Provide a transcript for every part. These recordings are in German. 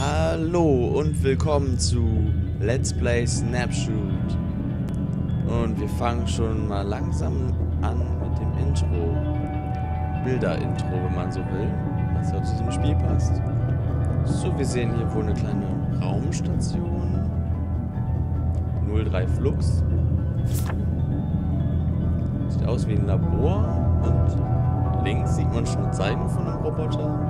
Hallo und willkommen zu Let's Play Snapshoot. Und wir fangen schon mal langsam an mit dem Intro. Bilder-Intro, wenn man so will, was ja zu diesem Spiel passt. So, wir sehen hier wohl eine kleine Raumstation. 03 Flux. Sieht aus wie ein Labor. Und links sieht man schon Zeichen von einem Roboter.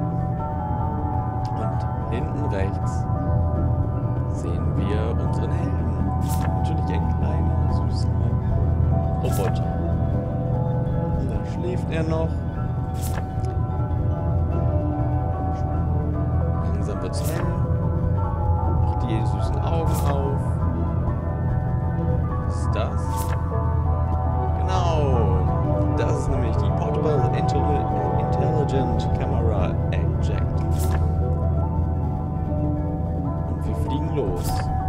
Und hinten rechts sehen wir unseren Helden. Natürlich ein kleiner, süßer Roboter. Und da schläft er noch. Langsam wird's hell. Macht die süßen Augen auf. Was ist das? Genau. Das ist nämlich die Portable Intelligent Camera Eject. Los.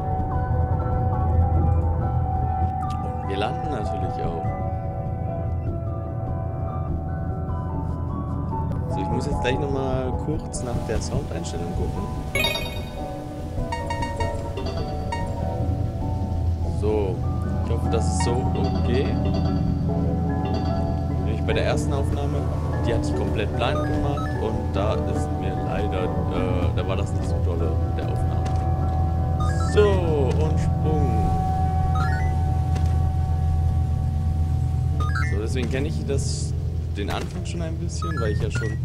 Und wir landen natürlich auch. So, ich muss jetzt gleich nochmal kurz nach der Soundeinstellung gucken. So, ich hoffe, das ist so okay. Nämlich bei der ersten Aufnahme, die hatte ich komplett blind gemacht und da ist mir leider, da war das nicht so dolle mit der Aufnahme. So, und Sprung. So, deswegen kenne ich den Anfang schon ein bisschen, weil ich ja schon,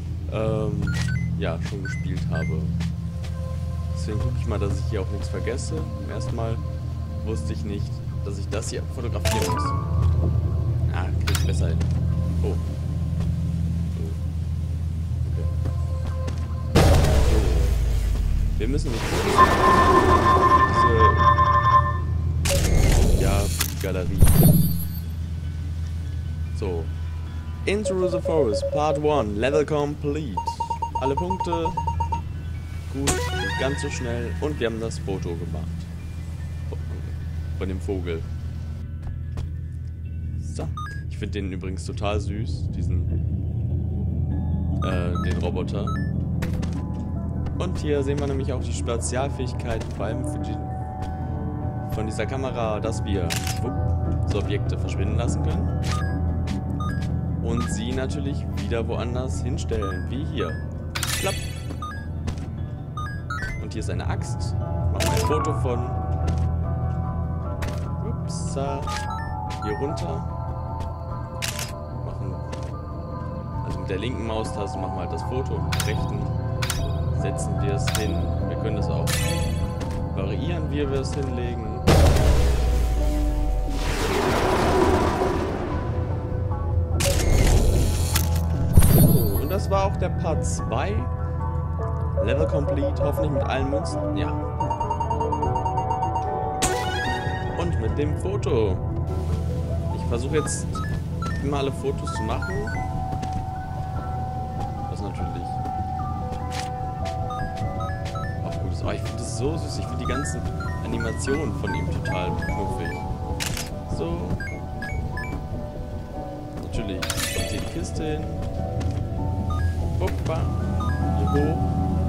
schon gespielt habe. Deswegen gucke ich mal, dass ich hier auch nichts vergesse. Beim ersten Mal wusste ich nicht, dass ich das hier fotografieren muss. Ah, krieg ich besser hin. Oh. Okay. So. Wir müssen nicht Galerie. So. Into the Forest, Part 1, Level Complete. Alle Punkte. Gut, nicht ganz so schnell. Und wir haben das Foto gemacht. Von dem Vogel. So. Ich finde den übrigens total süß, den Roboter. Und hier sehen wir nämlich auch die Spezialfähigkeiten, vor allem von dieser Kamera, dass wir so Objekte verschwinden lassen können und sie natürlich wieder woanders hinstellen, wie hier. Klapp. Und hier ist eine Axt. Machen wir ein Foto von. Upsa. Hier runter. Also mit der linken Maustaste machen wir halt das Foto und mit der rechten setzen wir es hin. Wir können das auch variieren, wie wir es hinlegen. Und das war auch der Part 2. Level Complete, hoffentlich mit allen Münzen. Ja. Und mit dem Foto. Ich versuche jetzt immer alle Fotos zu machen. Das natürlich auch gut ist. Oh, ich finde das so süß. Ich finde die ganzen Animationen von ihm total knuffig. So. Natürlich kommt hier die Kiste hin. Hoppa. Hier hoch.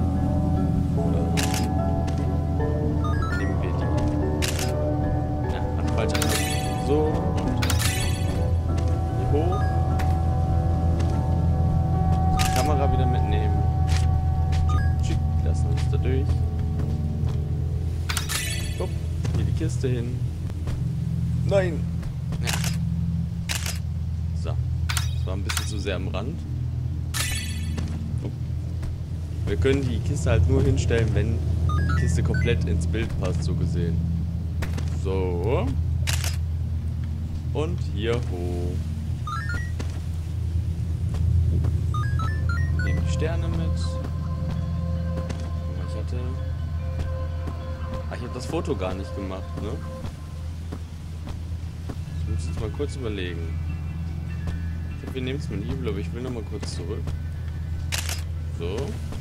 Nehmen wir die. Ja, falsch. So. Und hier hoch. Die Kamera wieder mitnehmen. Tschick, lassen uns da durch. Hopp. Hier die Kiste hin. Nein! Ja. So. Das war ein bisschen zu sehr am Rand. Wir können die Kiste halt nur hinstellen, wenn die Kiste komplett ins Bild passt, so gesehen. So. Und hier hoch. Nehmen die Sterne mit. Ich habe das Foto gar nicht gemacht, ne? Ich muss jetzt mal kurz überlegen. Ich glaube, wir nehmen es mit dem Hebel, aber ich will noch mal kurz zurück. So.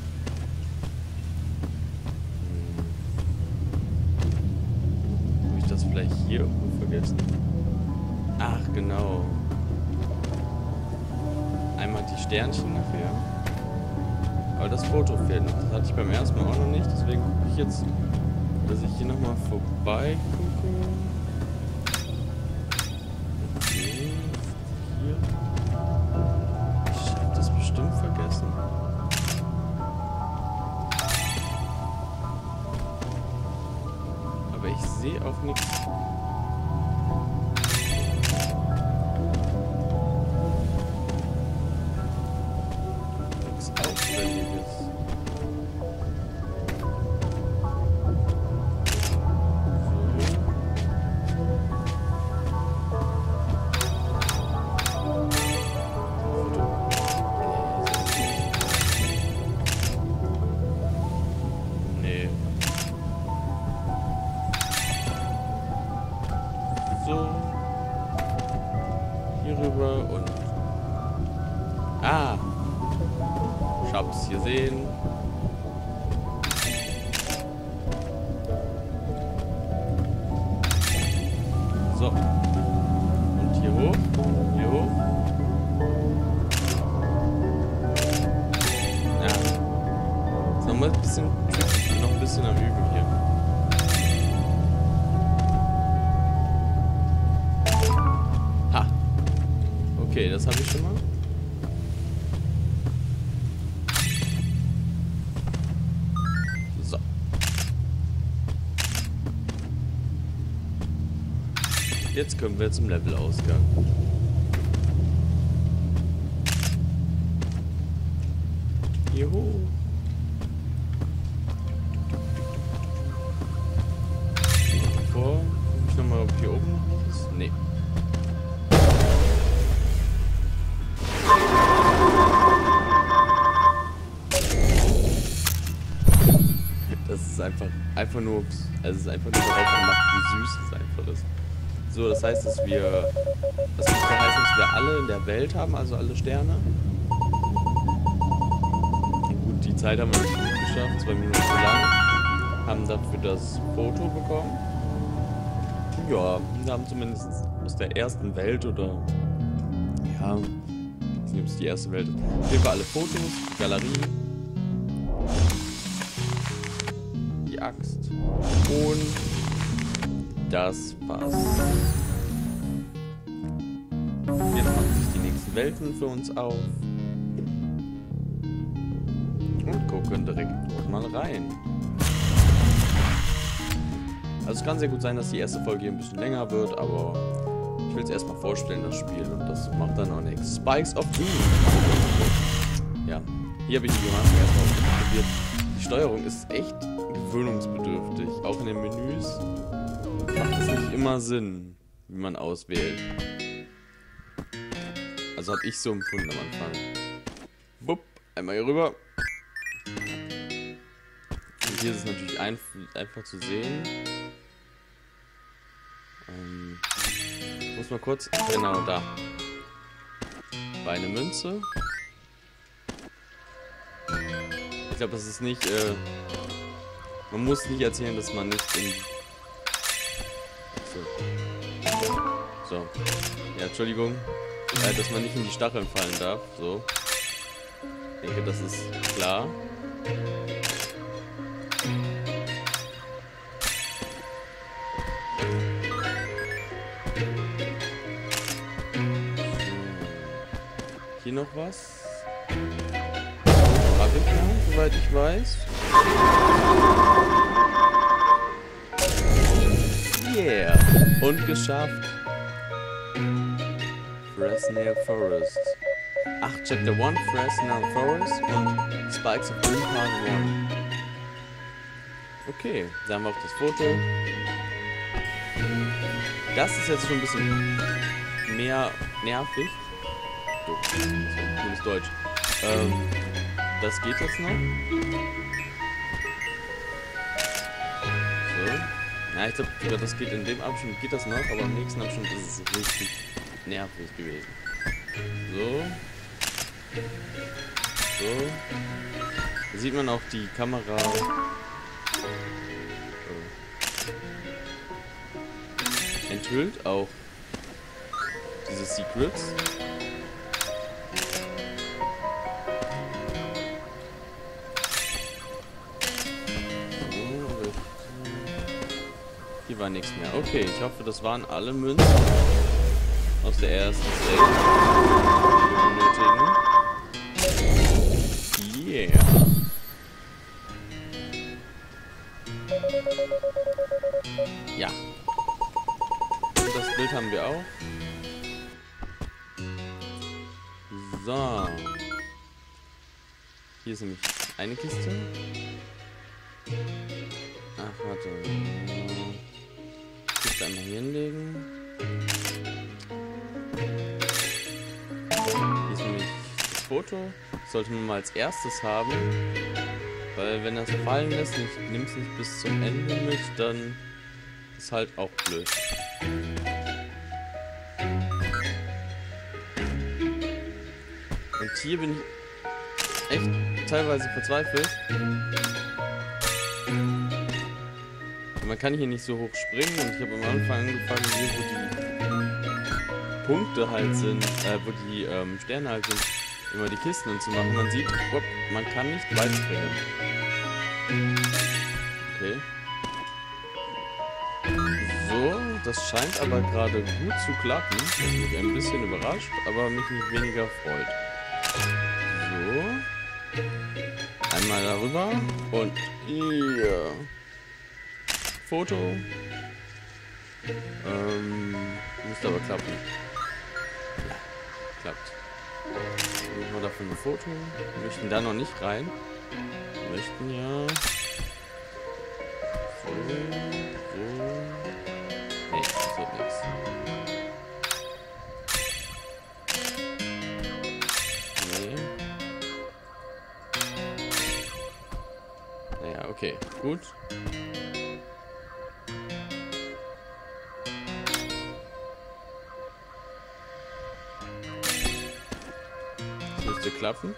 Habe ich das vielleicht hier irgendwo vergessen? Ach, genau. Einmal die Sternchen nachher. Weil das Foto fehlt noch. Das hatte ich beim ersten Mal auch noch nicht. Deswegen gucke ich jetzt, dass ich hier nochmal vorbei gucke. Okay. Hier. Ich hab das bestimmt vergessen. Aber ich sehe auch nichts. Rüber und... Ah! Ich hab's gesehen. So. Und hier hoch. Hier hoch. Ja. Ist noch mal ein bisschen tricky. Ich bin noch ein bisschen am Üben hier. Okay, das habe ich schon mal. So. Jetzt können wir zum Levelausgang. Juhu. Vor. Guck ich nochmal, ob hier oben noch was ist. Nee. Das ist einfach nur, also es ist einfach nur darauf gemacht, wie süß es einfach ist. So, das heißt, das muss heißen, dass wir alle in der Welt haben, also alle Sterne. Gut, die Zeit haben wir nicht gut geschafft, 2 Minuten zu lang. Haben dafür das Foto bekommen. Ja, wir haben zumindest aus der ersten Welt oder, ja, ich weiß nicht, ob es die erste Welt ist. Auf jeden Fall alle Fotos, Galerien. Axt. Und das war's. Jetzt machen sich die nächsten Welten für uns auf. Und gucken direkt dort mal rein. Also es kann sehr gut sein, dass die erste Folge hier ein bisschen länger wird, aber ich will es erstmal vorstellen, das Spiel. Und das macht dann auch nichts. Spikes of Doom. Ja, hier habe ich die gemacht, erstmal ausprobiert. Die Steuerung ist echt gewöhnungsbedürftig. Auch in den Menüs macht es nicht immer Sinn, wie man auswählt. Also habe ich so empfunden am Anfang. Bupp, einmal hier rüber. Und hier ist es natürlich einfach zu sehen. Muss mal kurz... Genau, da. War eine Münze. Ich glaube, das ist nicht... Man muss nicht erzählen, dass man nicht in... So. Ja, Entschuldigung. Dass man nicht in die Stacheln fallen darf. So. Ich denke, das ist klar. Hier noch was? Habe ich noch, soweit ich weiß. Yeah! Und geschafft. Fresnel Forest. Ach, Chapter 1, Fresnel Forest und Spikes of Doom Part 1. Okay, da haben wir auch das Foto. Das ist jetzt schon ein bisschen mehr nervig. So, cooles Deutsch. Das geht jetzt noch. So. Ja, ich glaube, das geht in dem Abschnitt geht das noch, aber im nächsten Abschnitt ist es richtig nervig gewesen. So. So. Da sieht man auch die Kamera. Enthüllt auch diese Secrets. hier war nichts mehr. Okay, ich hoffe, das waren alle Münzen aus der ersten Stage, die wir benötigen. Yeah. Ja. Und das Bild haben wir auch. So. Hier ist nämlich eine Kiste. Ach, warte. Kiste einmal hier hinlegen. Hier ist nämlich das Foto. Das sollte man mal als erstes haben. Weil wenn das fallen lässt und ich nimm's nicht bis zum Ende mit, dann ist halt auch blöd. Und hier bin ich echt teilweise verzweifelt. Man kann hier nicht so hoch springen und ich habe am Anfang angefangen, hier wo die Punkte halt sind, wo die Sterne halt sind, immer die Kisten und zu machen. Man sieht, hopp, man kann nicht weit springen. Okay. So, das scheint aber gerade gut zu klappen. Das mich ein bisschen überrascht, aber mich nicht weniger freut. So. Einmal darüber und hier. Foto. Müsste aber klappen. Ja, klappt. Machen wir davon ein Foto. Wir möchten da noch nicht rein. Wir möchten ja. So. Nee, das wird nichts. Nee. Naja, okay. Gut. Müsste klappen.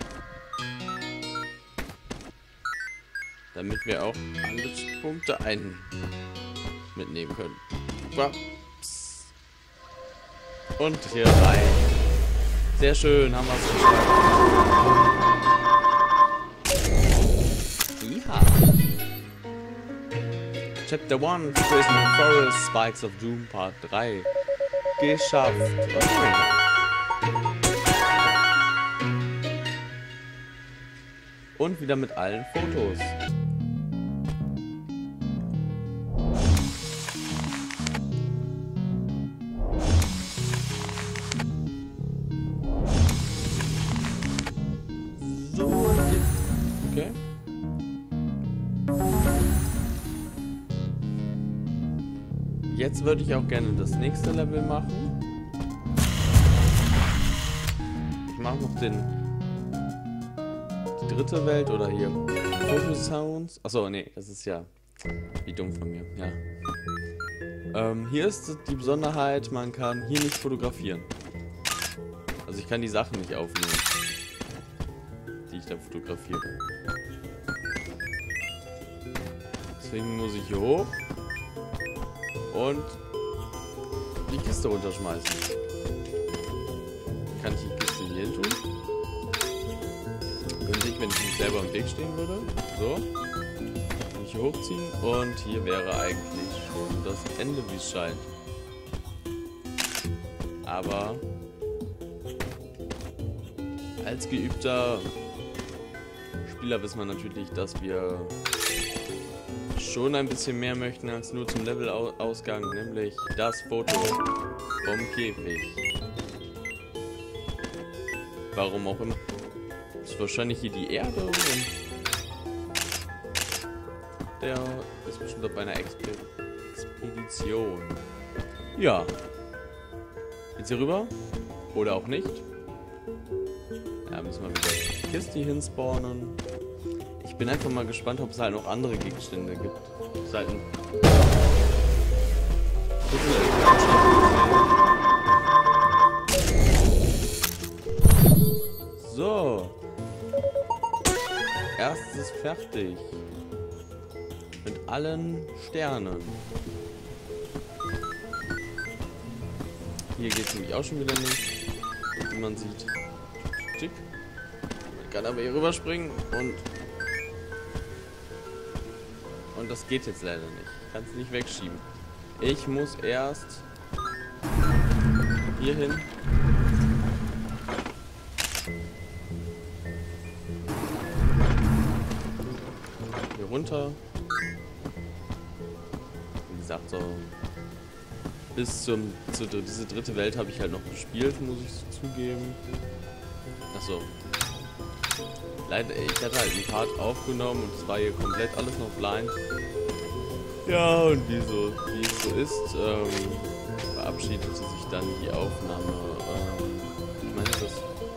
Damit wir auch alle Punkte mitnehmen können. Ups. Und hier rein. Sehr schön, haben wir es geschafft. Ja. Chapter 1, Prison Forest, Spikes of Doom, Part 3. Geschafft. Okay. Und wieder mit allen Fotos. So. Okay. Jetzt würde ich auch gerne das nächste Level machen. Ich mache noch die dritte Welt oder hier Fotosounds. Achso, nee, das ist ja wie dumm von mir. Ja. Hier ist die Besonderheit, man kann hier nicht fotografieren. Also ich kann die Sachen nicht aufnehmen, die ich da fotografiere. Deswegen muss ich hier hoch und die Kiste runterschmeißen. Kann ich die Kiste hier hin tun? Könnte ich, wenn ich mich selber im Weg stehen würde. So. Kann ich hier hochziehen und hier wäre eigentlich schon das Ende, wie es scheint. Aber als geübter Spieler wissen wir natürlich, dass wir schon ein bisschen mehr möchten als nur zum Levelausgang, nämlich das Foto vom Käfig. Warum auch immer. Das ist wahrscheinlich hier die Erde und der ist bestimmt auf einer Expedition. Ja. Jetzt hier rüber? Oder auch nicht? Ja, müssen wir wieder die Kiste hinspawnen. Ich bin einfach mal gespannt, ob es halt noch andere Gegenstände gibt. Es ist halt ein so. Erstes fertig. Mit allen Sternen. Hier geht es nämlich auch schon wieder nicht. Wie man sieht. Tick. Man kann aber hier rüberspringen und das geht jetzt leider nicht. Ich kann es nicht wegschieben. Ich muss erst hier hin. Hier runter. Wie gesagt, so bis diese dritte Welt habe ich halt noch gespielt, muss ich zugeben. Achso. Leider, ich hatte halt einen Part aufgenommen und es war hier komplett alles noch blind. Ja, und wie es so ist, verabschiedete sich dann die Aufnahme. Ich meine, das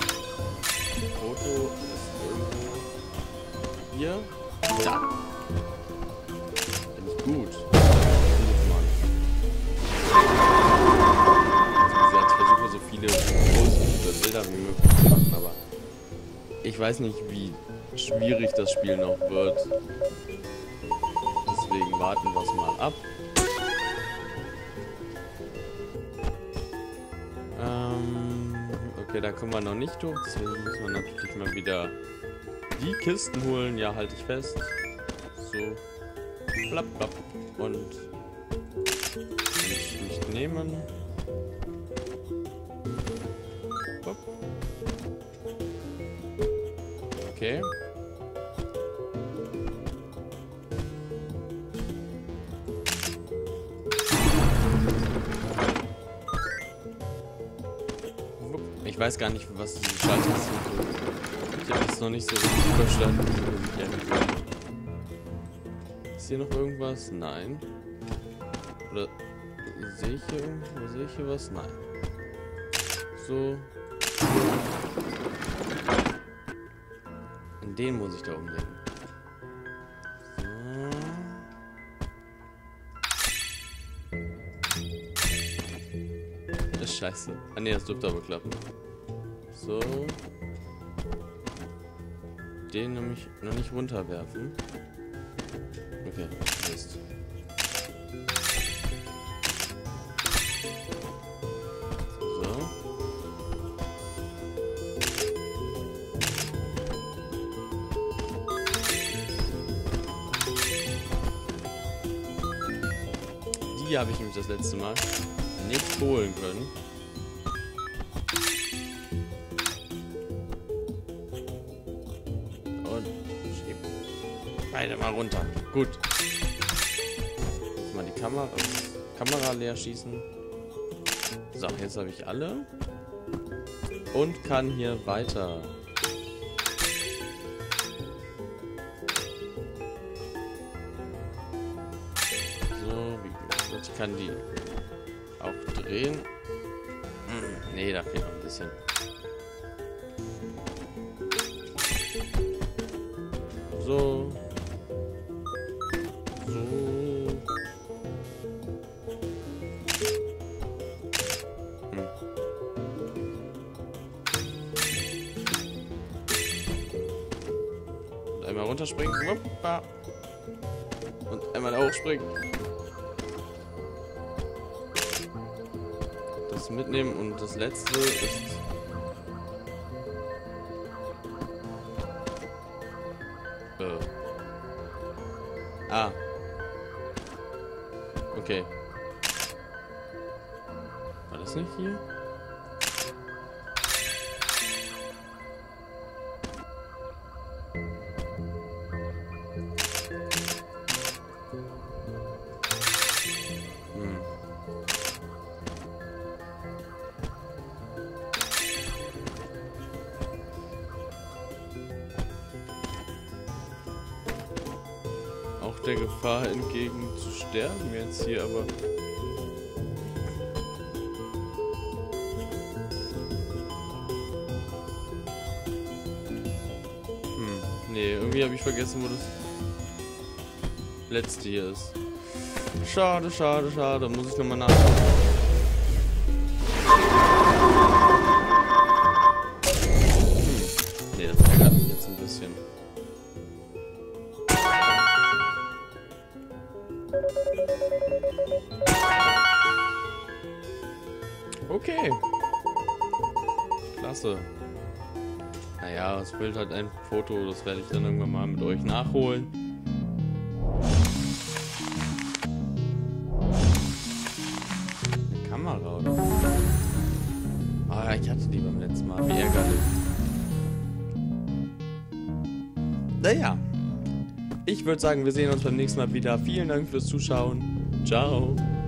Foto ist irgendwo hier. Da! Bin ich gut. Mann. Also wie gesagt, ich versuche so viele positive Bilder wie möglich zu machen, aber ich weiß nicht, wie schwierig das Spiel noch wird. Deswegen warten wir es mal ab. Okay, da kommen wir noch nicht durch. Deswegen müssen wir natürlich mal wieder die Kisten holen. Ja, halte ich fest. So. Plapp, plapp. Und nicht nehmen. Hopp. Okay. Ich weiß gar nicht, was diese Schalttasten sind. Ich habe das noch nicht so richtig verstanden. Ist hier noch irgendwas? Nein. Oder sehe ich hier irgendwo? Sehe ich hier was? Nein. So. In den muss ich da umlegen. So. Das ist scheiße. Ah ne, das dürfte aber klappen. So. Den nämlich noch nicht runterwerfen. Okay, Mist. So. Die habe ich nämlich das letzte Mal nicht holen können. Und schieb beide mal runter. Gut. Jetzt mal die Kamera leer schießen. So, jetzt habe ich alle. Und kann hier weiter. So, wie gesagt, ich kann die auch drehen. Nee, da fehlt noch ein bisschen. So. So. Und einmal runterspringen. Hoppa. Und einmal hochspringen. Das mitnehmen und das letzte ist... Ah. Okay. War das nicht hier? Der Gefahr entgegen zu sterben jetzt hier, aber nee, irgendwie habe ich vergessen, wo das letzte hier ist. Schade, schade, schade, muss ich nochmal nachschauen. Nee, das ärgert mich jetzt ein bisschen. Okay. Klasse. Naja, es fehlt halt ein Foto, das werde ich dann irgendwann mal mit euch nachholen. Kamera, oder? Ah, ich hatte die beim letzten Mal. Wie ärgerlich. Naja. Ich würde sagen, wir sehen uns beim nächsten Mal wieder. Vielen Dank fürs Zuschauen. Ciao.